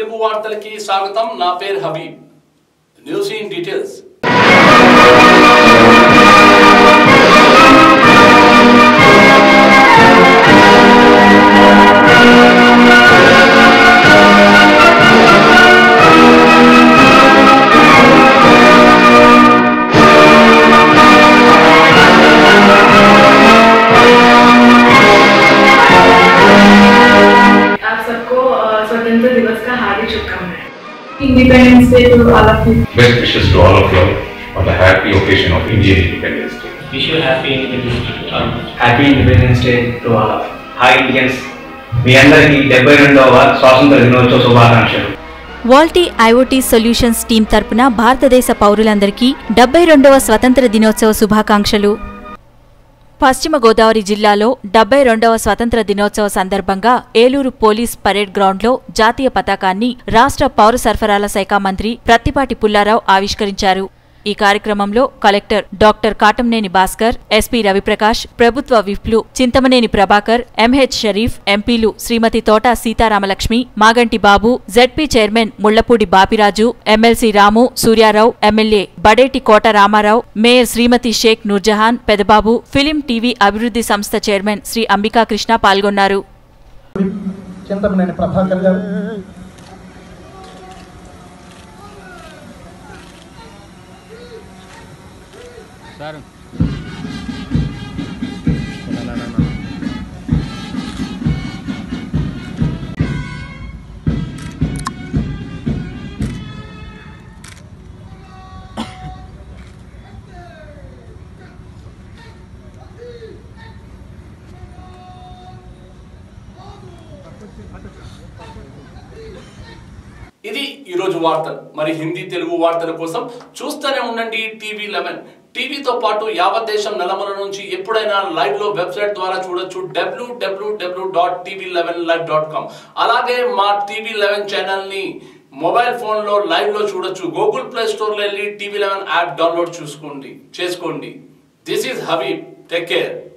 తెలుగు వార్తలకి స్వాగతం. నా పేరు హబీబ్. News in details. स्वतंत्र दिवस का हार्दिक शुभकामनाएं. Independence Day to all of you. Best wishes to all of you on the happy occasion of Indian Independence Day. Wish you happy Independence Day. Happy Independence Day to all of you. Hi Indians. మీ అందరికీ 72వ స్వాతంత్ర దినోత్సవ శుభాకాంక్షలు. వాల్టీ IoT solutions team తరపున భారతదేశ పౌరులందరికీ 72వ స్వతంత్ర దినోత్సవ శుభాకాంక్షలు. పశ్చిమ గోదావరి జిల్లాలో 72వ స్వతంత్ర దినోత్సవ సందర్భంగా ఏలూరు పోలీస్ పరేడ్ గ్రౌండ్లో జాతీయ పతాకాన్ని రాష్ట్ర పౌర సరఫరాల శాఖ మంత్రి ప్రత్తిపాటి పుల్లారావు ఆవిష్కరించారు. ఈ కార్యక్రమంలో collector doctor Katamneni Bhaskar, SP Raviprakash, ప్రభుత్వ విప్లు చింతమనేని ప్రభాకర్, ఎంహెచ్ షరీఫ్, ఎంపీలు Srimati Thota Sitaramalakshmi, Maganti Babu, ZP chairman Mullapudi Bapiraju, MLC Ramu Suryarao, MLA Badeti Kota Ramarao, mayor Srimati Sheikh Noorjahan, Pedababu, film TV అభివృద్ధి సంస్థ చైర్మన్ శ్రీ అంబికా కృష్ణ పాల్గొన్నారు. ఇది ఈరోజు వార్తలు. మరి హిందీ తెలుగు వార్తల కోసం చూస్తూనే ఉండండి TV11. టీవీతో పాటు యావత్ దేశం నలుమూల నుంచి ఎప్పుడైనా లైవ్ లో వెబ్సైట్ ద్వారా చూడొచ్చు www.tv11live.com. అలాగే మా TV11 ఛానల్ ని మొబైల్ ఫోన్ లో లైవ్ లో చూడొచ్చు. గూగుల్ ప్లే స్టోర్ లో వెళ్ళి TV11 యాప్ డౌన్లోడ్ చేసుకోండి. This is Habib. Take care.